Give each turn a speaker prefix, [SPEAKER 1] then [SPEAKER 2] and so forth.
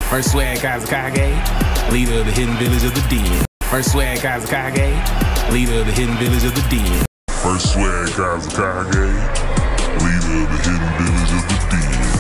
[SPEAKER 1] First swag Kazakage, leader of the hidden village of the den. First swag Kazakage, leader of the hidden village of the den.
[SPEAKER 2] First swag Kazakage, leader of the hidden village of the den.